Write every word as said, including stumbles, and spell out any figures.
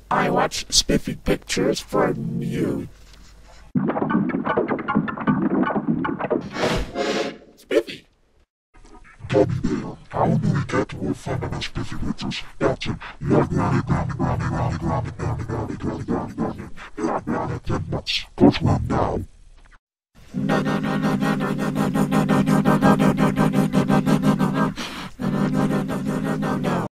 I watch Spiffy Pictures for you. Spiffy! Gummy Bear, how do we get more fun on Spiffy Pictures? Watching What Not It Now.